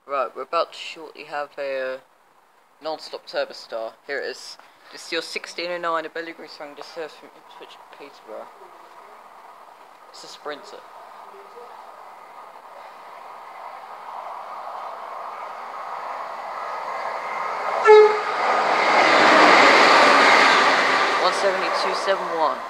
Right, we're about to shortly have a non-stop turbo star. Here it is. This is your 1609, a belly grease rang just served from Ipswich, Peterborough. It's a Sprinter. $172.71.